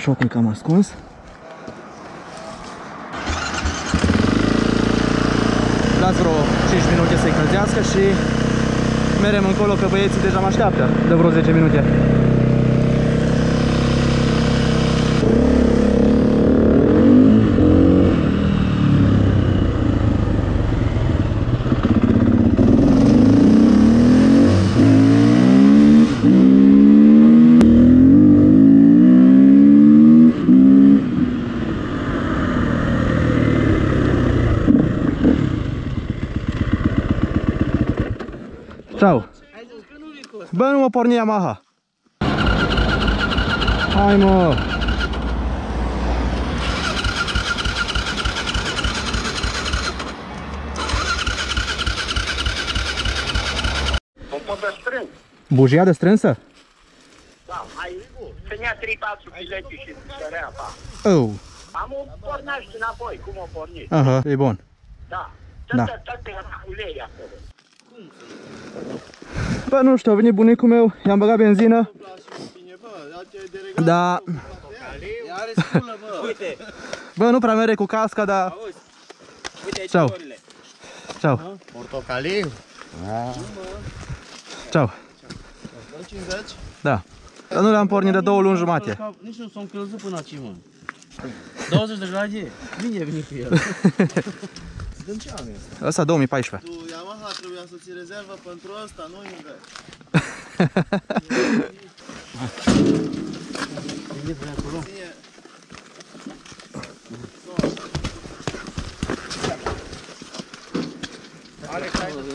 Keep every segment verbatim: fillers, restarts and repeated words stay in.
șocul cam ascuns. Dați vreo cinci minute să-i încălzească și merem încolo, că băieții deja mă așteaptă de vreo zece minute. Ciao. Bă, nu mă porni Yamaha. Hai mă. Pompă de strâns. Bujia de strânsă? Da, mai ținea trei patru bilete și sărea apa. Oh. Am o pornaști înapoi, cum o porni. Aha, e bun. Da. Da. Toate, toate ulei acolo. Bă, nu știu, a venit bunicul meu, i-am băgat benzină. Da. Bă, nu prea merge cu casca, dar... Ciao. Ciao. Portocaliu? Ciao. cincizeci? Da. Dar nu le-am pornit de două luni jumate. Nici nu s-a încălzit până aici, mă. douăzeci de grade? Bine veni cu el. Din ce an este? Ăsta două mii paisprezece. Tu, Yamaha, trebuia să ți rezervă pentru ăsta, nu invers. Alex, hai de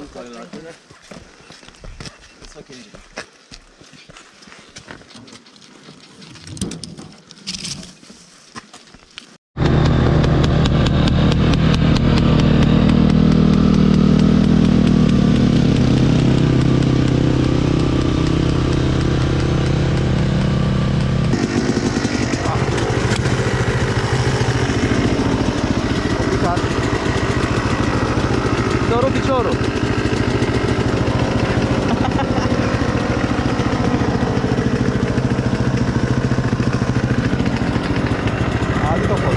Doru piciorul. Adică pot.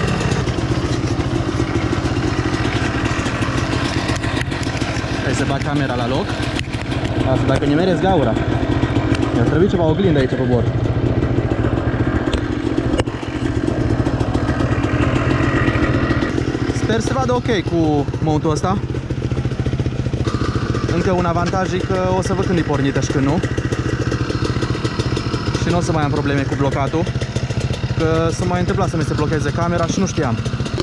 Hai să bag camera la loc. Asta dacă nimeresc gaura. Mi-ar trebui ceva oglindă aici pe bord. Sper să vadă ok cu mountul ăsta. Încă un avantaj e că o să văd când e pornită și când nu. Și nu o să mai am probleme cu blocatul. Că s-a mai întâmplat să mi se blocheze camera și nu știam.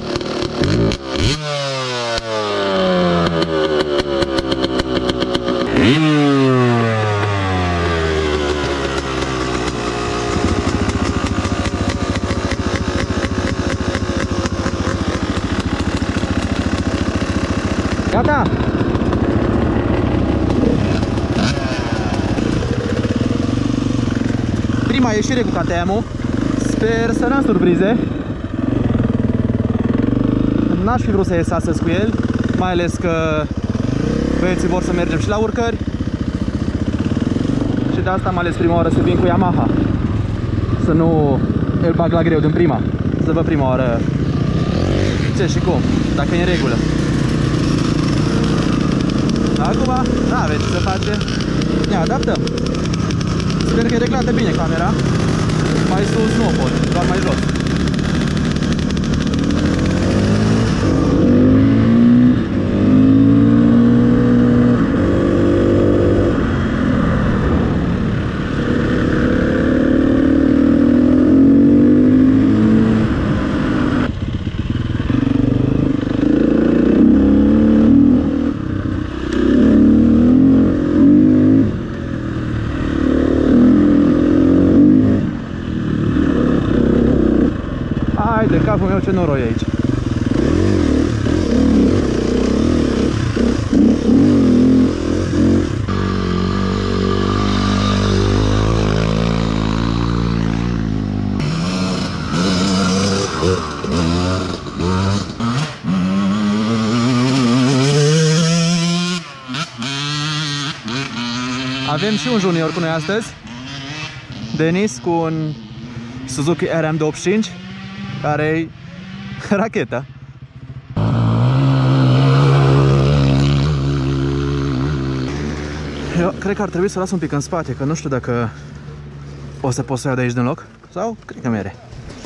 Gata! Prima ieșire cu K T M-ul. Sper să n-am surprize. N-aș fi vrut să ies astăzi cu el, mai ales că băieții vor să mergem și la urcări. Și de asta am ales prima oară să vin cu Yamaha. Să nu îl bag la greu din prima. Să văd prima oară ce și cum, dacă e în regulă. Acum, n-aveți ce să face. Ne adaptăm. Sper că e reglată bine camera. Mai sus nu o pot, doar mai jos. De capul meu, ce noroi aici. Avem și un junior cu noi astăzi, Denis, cu un Suzuki R M douăzeci și cinci, care e rachetă. Eu cred că ar trebui să las un pic în spate, că nu știu dacă o să pot să iau de aici din loc, sau cred că mere.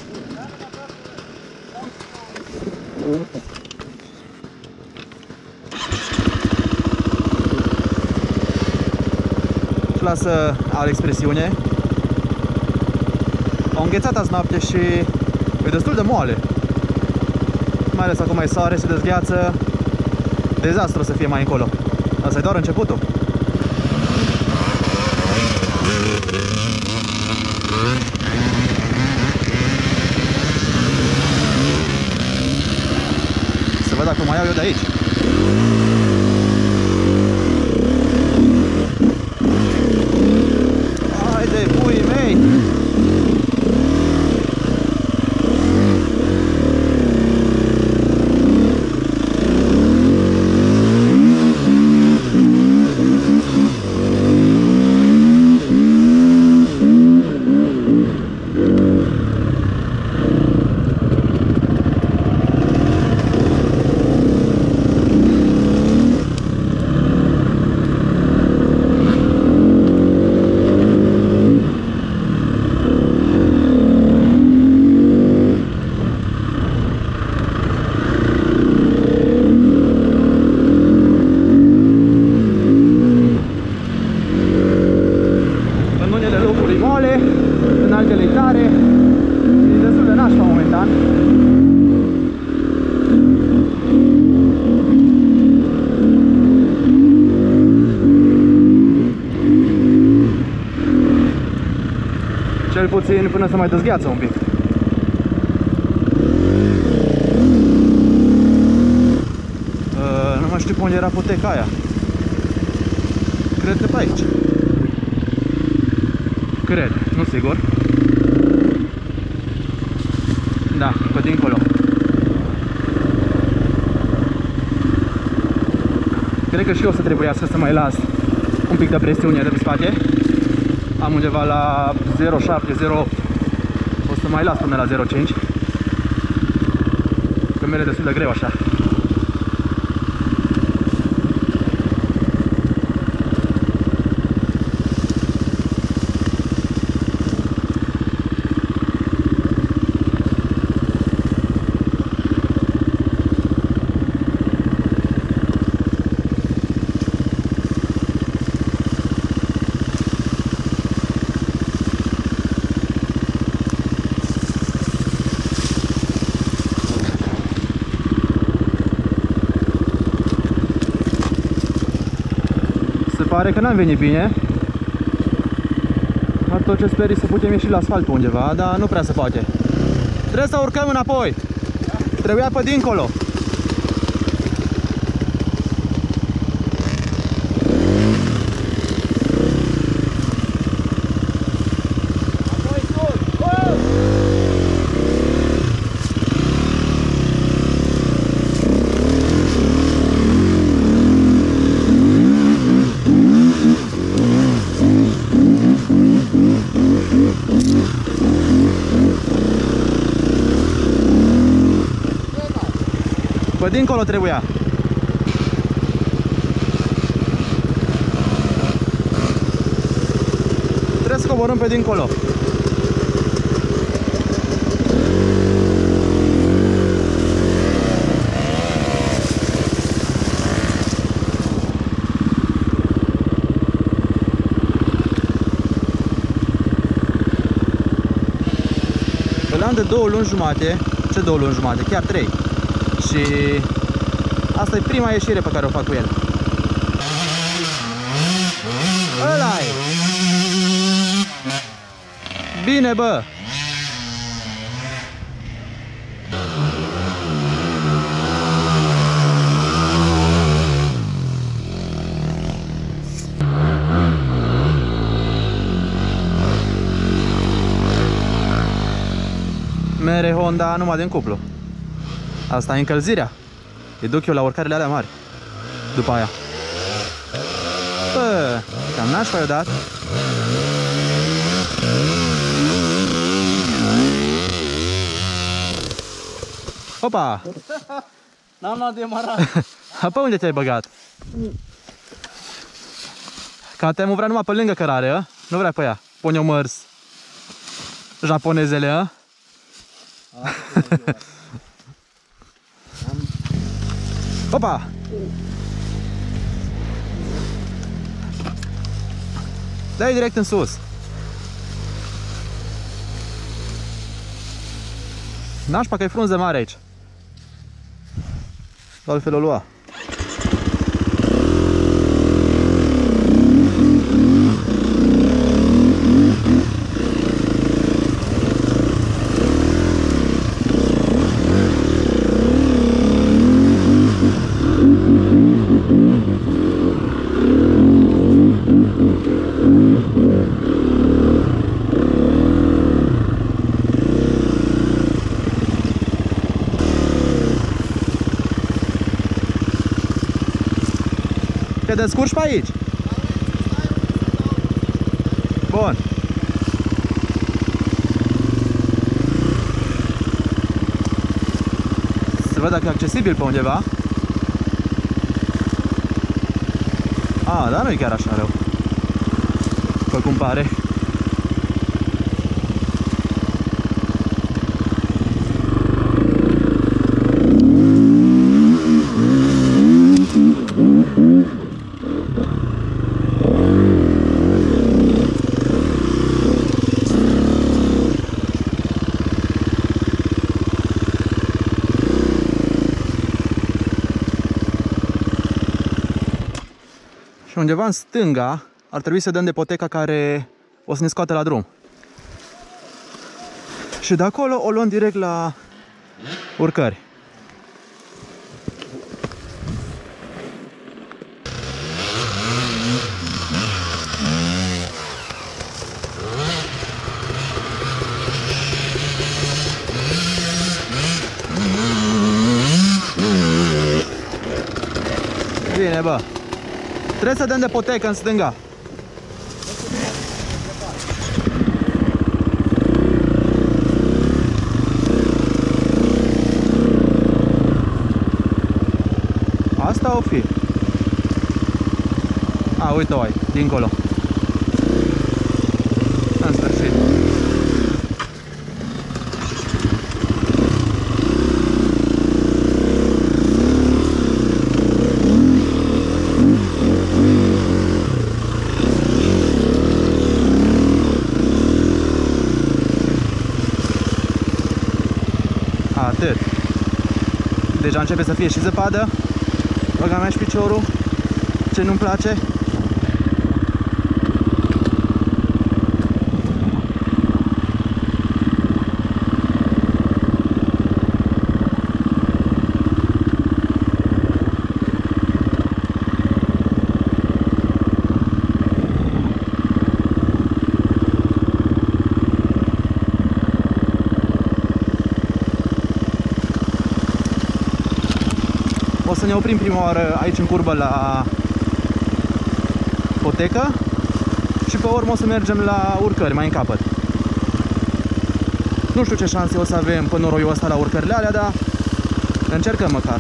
Și lasă al expresiune. Au înghețat azi noapte și e destul de moale. Mai ales acum mai soare, se dezgheață. Dezastru să fie mai încolo. Asta e doar începutul. Să văd dacă mai iau eu de aici. Haide, puii mei! În altele tare, e destul de nașpa momentan. Cel puțin până să mai dezgheață un pic. Uh, nu mai știu pe unde era poteca aia. Cred că pe aici. Cred, nu sigur. Da, pe dincolo. Cred că și eu o să trebuiască să mai las un pic de presiune de pe spate. Am undeva la zero virgulă șapte, zero virgulă opt. O să mai las până la zero virgulă cinci. Că merge destul de greu așa. Pare că n-am venit bine. Dar tot ce sper e să putem ieși la asfalt pe undeva, dar nu prea se poate. Trebuie să urcăm înapoi. Trebuia pe dincolo. Pe dincolo trebuia. Trebuie să coborâm pe dincolo. Îl am de două luni jumate. Ce două luni jumate? Chiar trei. Și asta e prima ieșire pe care o fac cu el. Ăla-i! Bine, bă! Mere Honda numai din cuplu. Asta e încălzirea. Îi duc eu la urcările alea mari. După aia. Bă, cam nașpa i-o dat. Opa! N-am luat demarat. Pe unde te-ai băgat? Ca te-am vrea numai pe lângă cărare, a? Nu vrea pe ea. Pune-o mărs. Japonezele, a? Opa! Dai direct în sus. Nașpa că e frunză mare aici. Altfel o lua. Te descurci pe aici? Bun. Să văd dacă e accesibil pe undeva. A, dar nu e chiar așa rău, pe cum pare. Și undeva în stânga ar trebui să dăm de poteca care o să ne scoată la drum. Și de acolo o luăm direct la urcări. Bine, bă. Trebuie să dăm de potecă în stânga. Asta o fi. A, uite-o ai, dincolo. În sfârșit. Atât. Deja începe să fie și zăpadă. Băga mea și piciorul. Ce nu-mi place. O să ne oprim prima oară aici în curbă la potecă și pe urmă o să mergem la urcări mai în capăt. Nu știu ce șanse o să avem pe noroiul ăsta la urcările alea, dar încercăm măcar.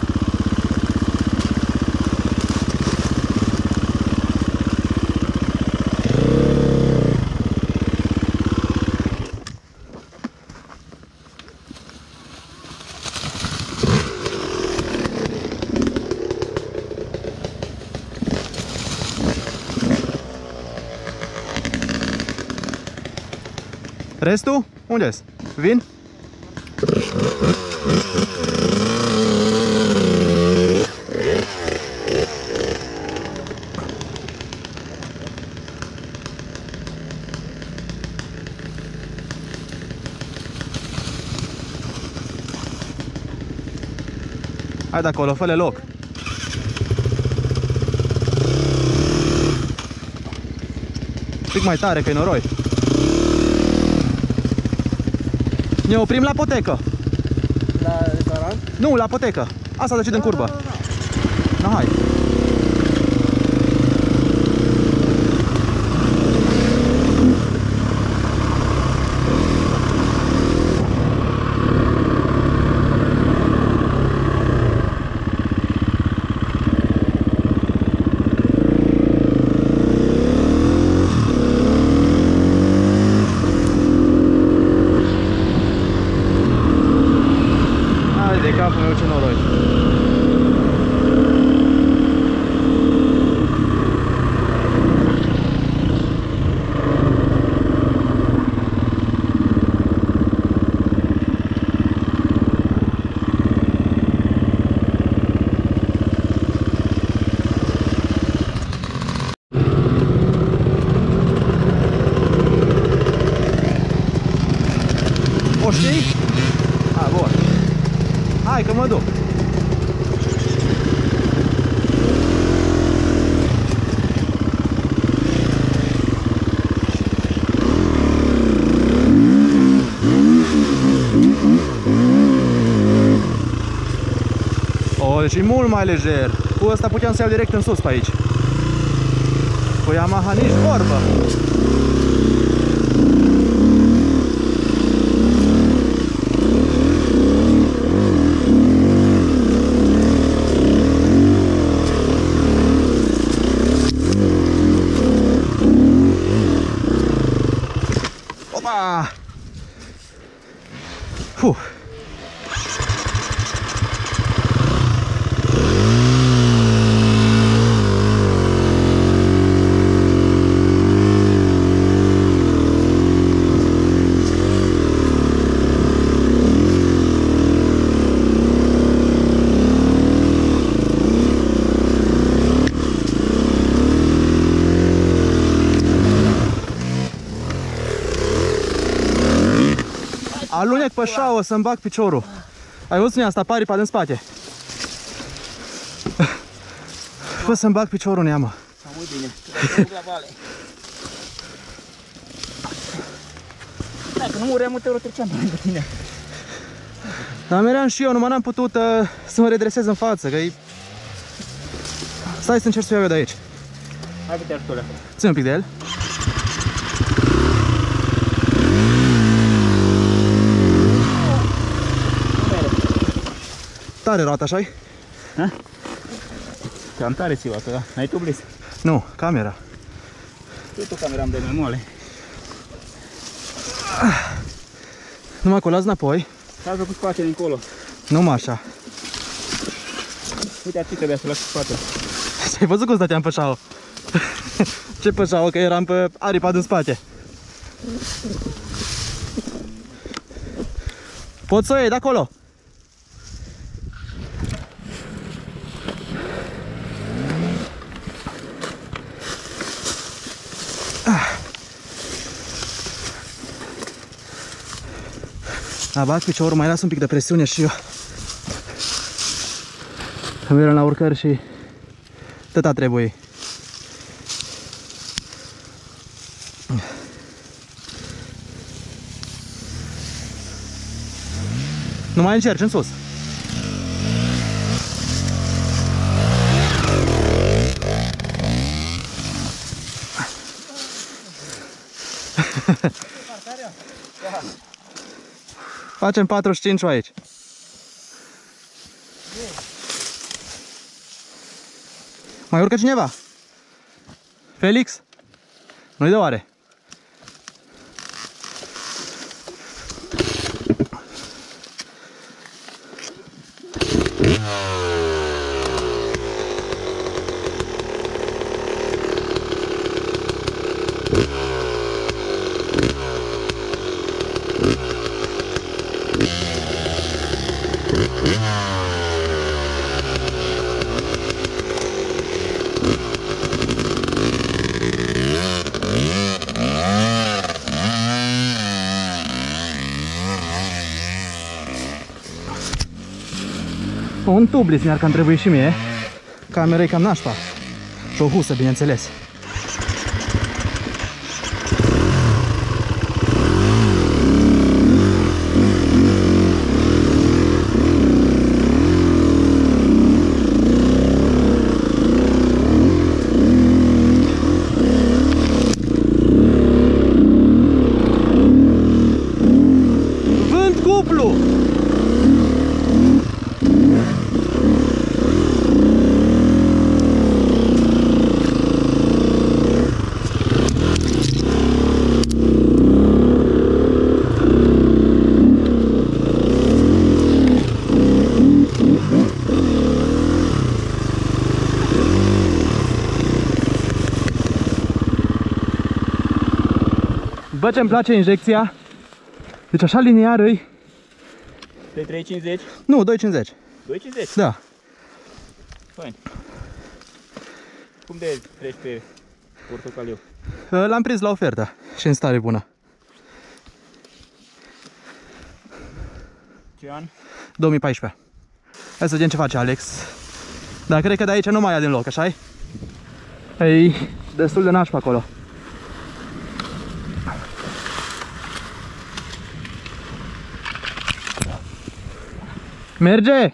Restul? Unde-s? Vin? Hai de acolo, fă-le loc. Pic mai tare, că-i noroi. Ne oprim la potecă. La restaurant? Nu, la potecă. Asta decid în curbă. Na, hai. Vai, capul meu, ce noroi. O știi? A, bun. Hai că mă duc. O, deci e mult mai lejer. Cu ăsta puteam să iau direct în sus pe aici. Cu Yamaha nici vorbă. Opa! Fuh! Alunec pe șaua să-mi bag piciorul. Ai văzut asta, paripa din spate. Fă să-mi bag piciorul în ea, mă. Am uit bine, că la vale. Dacă nu muream, te treceam pe lângă tine. Dar meream și eu, numai n-am putut uh, să mă redresez în față, că-i... Stai să încerc să iau eu de aici. Hai că te ajută acolo. Țin un pic de el. Tare roata, așa-i? Ha? Cam tare ți-o asta, da? N-ai tu blis? Nu, camera. Tu tu camera am de mai moale. Numai că o las înapoi. L-ai făcut spatele încolo. Numai așa. Uite, aici trebuia să lași spatele. Ai văzut cum stăteam pe șaua? Ce pe șaua? Că eram pe aripa din spate. Poți să o iei de acolo? A bat piciorul, mai las un pic de presiune și eu. Că mergem la urcări și tăta trebuie. Nu mai încerci în sus. Facem patruzeci și cinci aici. Mai urcă cineva? Felix? Nu-i de oare? Un tublis mi-ar cam trebui și mie. Camera e cam nașpa. Și o husă, bineînțeles. Vânt cuplu! Bă, ce-mi place injecția. Deci așa liniar îi... Pe trei cincizeci? Nu, doi cincizeci. doi cincizeci? Da. Fain. Cum de treci pe portocaliu? L-am prins la ofertă și în stare bună. Ce an? două mii paisprezece. Hai să vedem ce face Alex. Dar cred că de aici nu mai ia din loc, așa-i? E destul de nașpa acolo. Merge!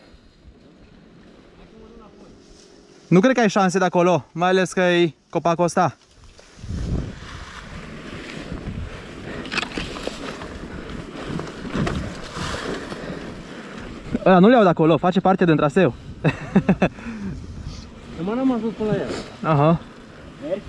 Nu cred că ai șanse de acolo, mai ales că e copacul ăsta. Ăla nu le iau de acolo, face parte din traseu. Mă, n-am ajuns până la el. Aha. Mergi?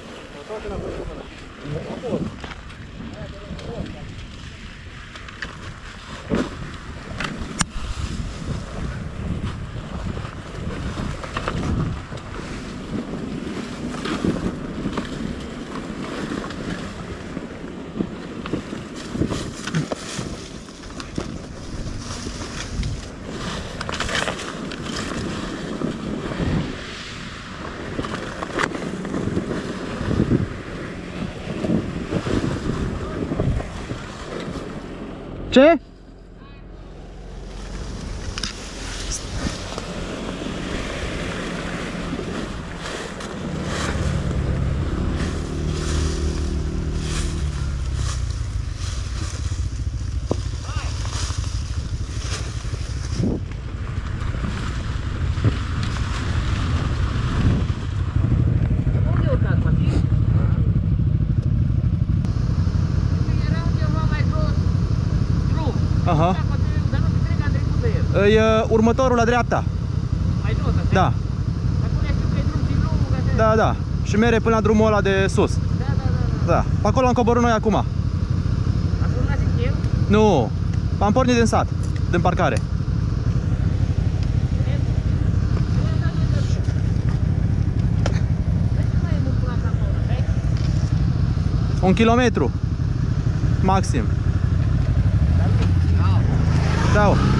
Ce? Unde urcați, Matin? Era undeva mai jos drum. Aha. Dar nu cred că am trecut de el. E uh, următorul la dreapta. Mai jos, așa? Da, Acolo știu că e drum din lung, așa? da, da. Și mere până la drumul ăla de sus. Da, da, da, da. Da. Pe acolo am coborât noi acum. Ați urmat și el? Nu. Am pornit din sat, din parcare. Un kilometru. Maxim. Ciao.